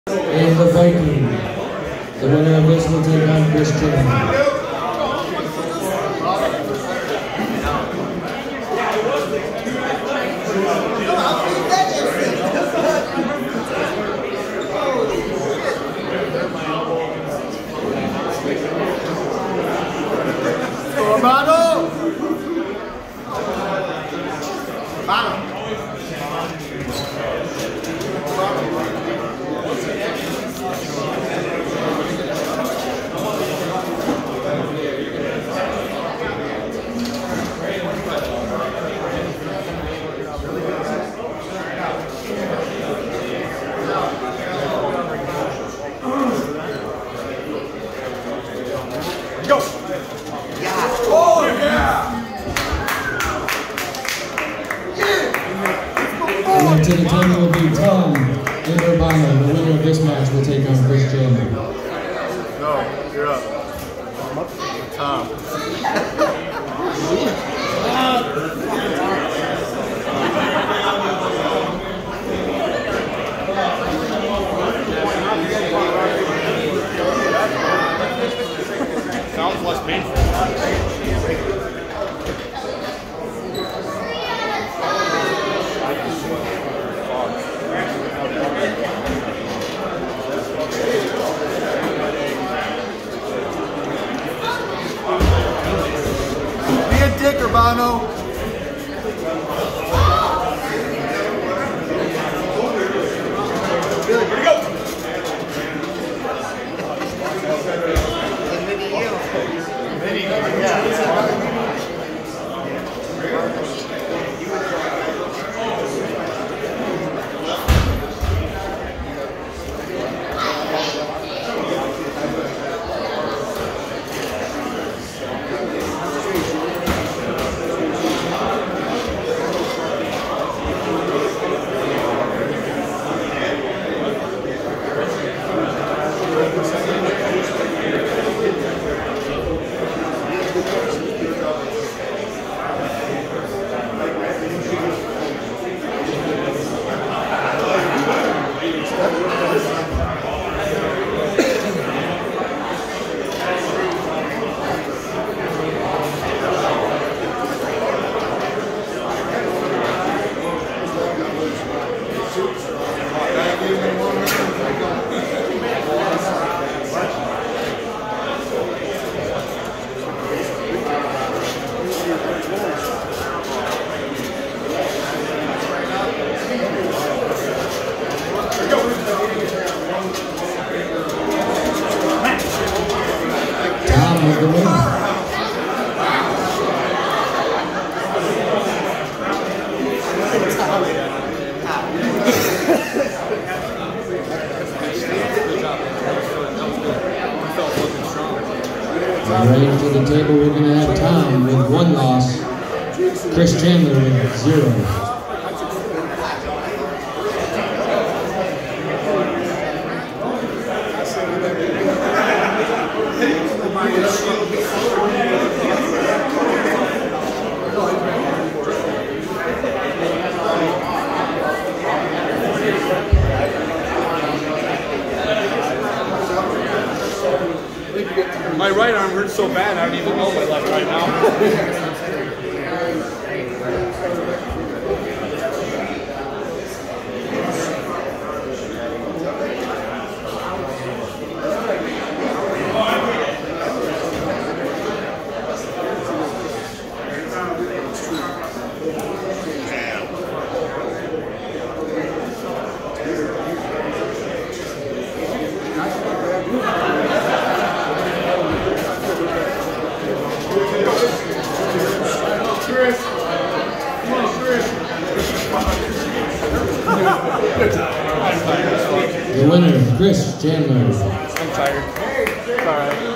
And the Viking. The winner of this will take on Chris Chandler. And to the table will be Tom and Urbano. The winner of this match will take on Chris Chandler. No, you're up. Tom. Sounds less painful. Dick Urbano. Where'd he go? The winner. Right to the table, we're going to have Tom with 1 loss, Chris Chandler with 0. My right arm hurts so bad I don't even know my left right now. The winner, Chris Chandler. I'm tired. It's all right.